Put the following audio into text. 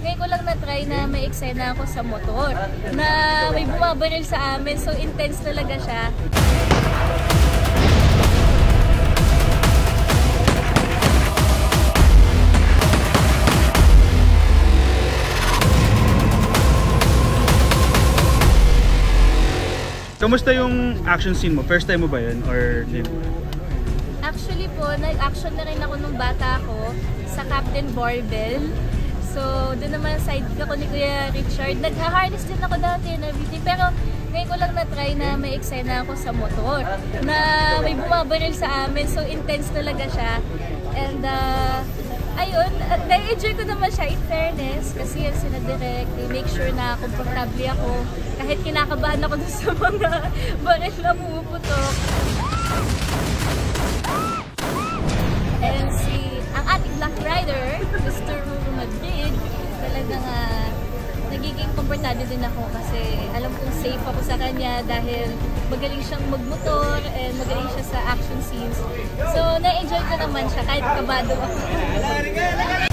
ngayon ko lang na-try na may eksena ako sa motor na may bumabaril sa amin, so intense talaga siya. Kamusta yung action scene mo? First time mo ba yun? Or hindi? Actually po, nag-action na rin ako nung bata ako sa Captain Barbell. So, doon naman sidekick ako ni Kuya Richard. Nag-harness din ako dati and everything. Pero ngayon ko lang na-try na may eksena ako sa motor na may bumabaril sa amin. So, intense talaga siya. And ayun, na-enjoy ko naman siya in fairness kasi yan sinadirect, make sure na komportable ako kahit kinakabahan ako dun sa mga baril na pumuputok. And ang ating Black Rider, Mr. Madrid, talagang nagiging komportable din ako kasi alam kong safe ako sa kanya dahil magaling siyang magmotor and magaling siya sa action scenes. So, na-enjoy ko naman siya kahit kabado ako.